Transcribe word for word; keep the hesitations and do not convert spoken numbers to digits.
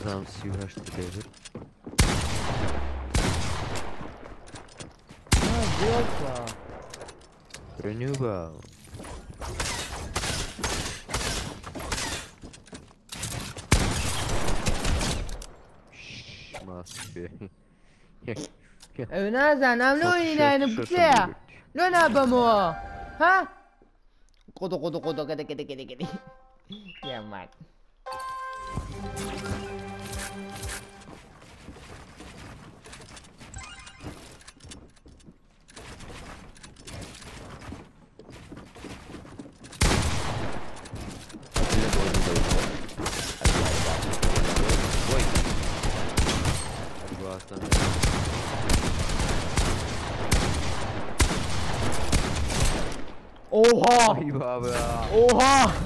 Don't see you rush together. Ha, Delta. Renewable. Shh, must be. E, نازن هم لو این اینو Shut- shut- بکره shut- لو نبامو ها قدو قدو قدو قدو قدو قدو قدو يا مان Oha! Ay baba. Oha!